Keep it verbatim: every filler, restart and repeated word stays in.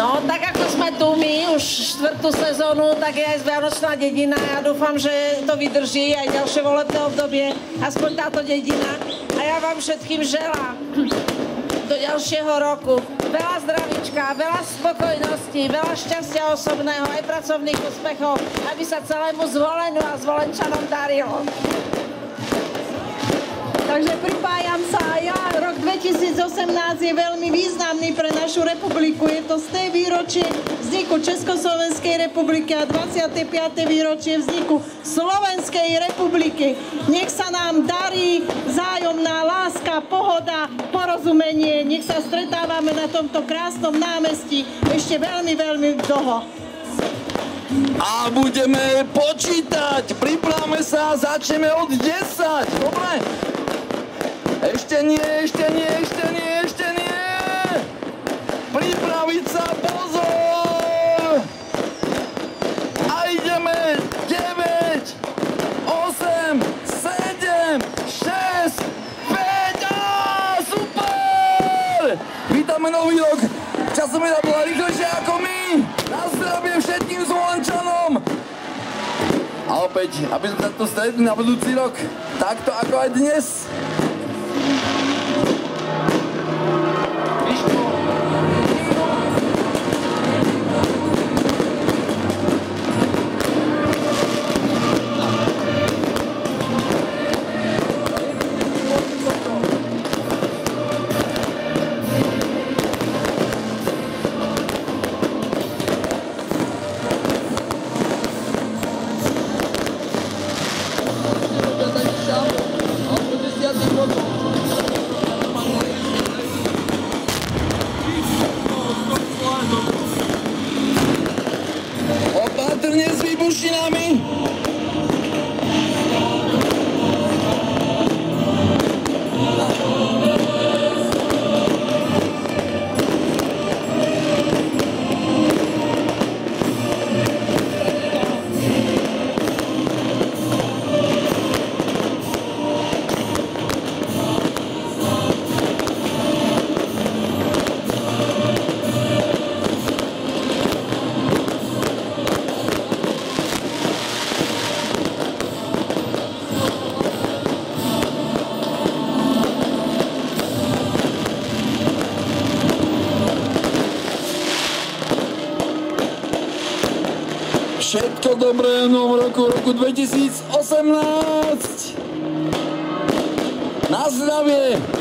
No, tak ako sme tu my už štvrtú sezónu, tak je aj Vianočná dedina. Ja dúfam, že to vydrží aj ďalšie volebné obdobie, aspoň táto dedina. A ja vám všetkým želám do ďalšieho roku veľa zdravíčka, veľa spokojnosti, veľa šťastia osobného, aj pracovných úspechov, aby sa celému zvoleniu a zvolenčanom darilo. Takže pripájam sa aj ja. Rok dvetisícosemnásť je veľmi významný pre našu republiku. Je to sté výročie vzniku Československej republiky a dvadsiate piate výročie vzniku Slovenskej republiky. Nech sa nám darí vzájomná láska, pohoda, porozumenie. Nech sa stretávame na tomto krásnom námestí ešte veľmi, veľmi dlho. A budeme počítať. Pripravme sa, začneme od desať. Dobre? Ešte nie, ešte nie, ešte nie, ešte nie! Pripraviť sa, pozor! A ideme! deväť, osem, sedem, šesť, päť a super! Vítame nový rok! Časomera bola rýchlejšia ako my! Na zdravie všetkým zvolenčanom! A opäť, aby sme sa tu stretli na budúci rok, takto ako aj dnes. Opatrne s výbušinami. Všetko dobré v novom roku, roku dvetisícosemnásť. Na zdravie!